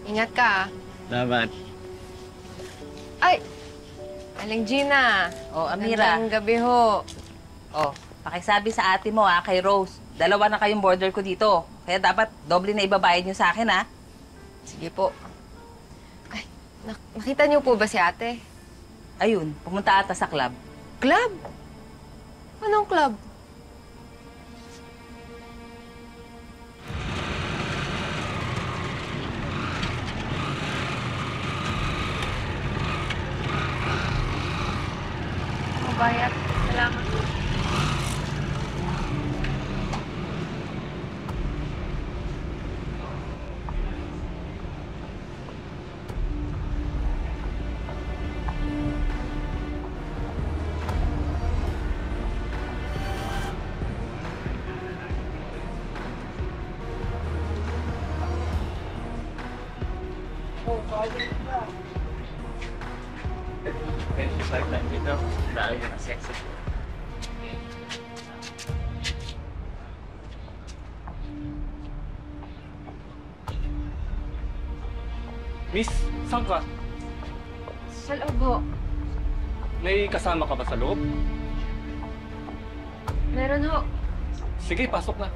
Ingat ka, ah. Salamat. Ay! Aling Gina. Oh, Amira. Magandang gabi ho. Oh, pakisabi sa ate mo kay Rose. Dalawa na kayong border ko dito. Kaya dapat doble na ibabayad niyo sa akin, ha? Sige po. Ay, nakita niyo po ba si ate? Ayun, pumunta ata sa club. Club? Anong club? Mabayat. Salamat. Miss, saan ka? Sa loob ho. May kasama ka ba sa loob? Meron ho. Sige, pasok na.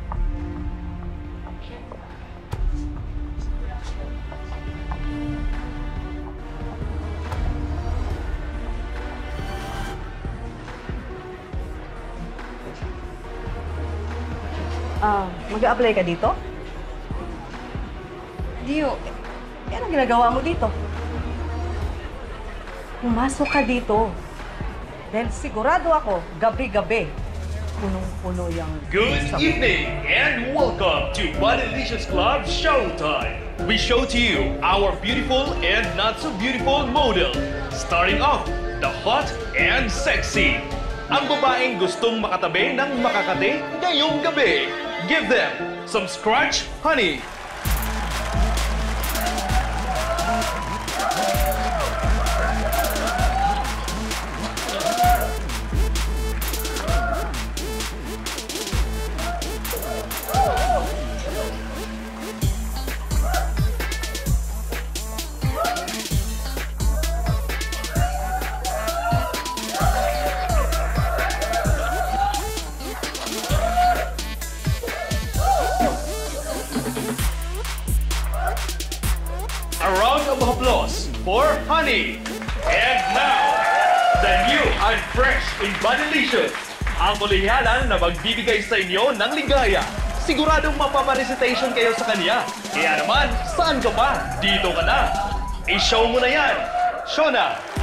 Mag-a-apply ka dito? Di ho. Anong ginagawa mo dito? Pumasok ka dito. Dahil sigurado ako, gabi-gabi, punong-puno yung... Good evening and welcome to Delicious Club Showtime. We show to you our beautiful and not so beautiful model. Starting off, the hot and sexy. Ang babaeng gustong makatabi ng makakate ngayong gabi. Give them some scratch honey. A round of applause for Honey. And now, the new and fresh in Delicious. Ang kulihanan na magbibigay sa inyo ng ligaya. Siguradong mapaparecitation kayo sa kanya. Kaya naman, saan ka pa? Dito ka na. I-show mo na yan. Shona.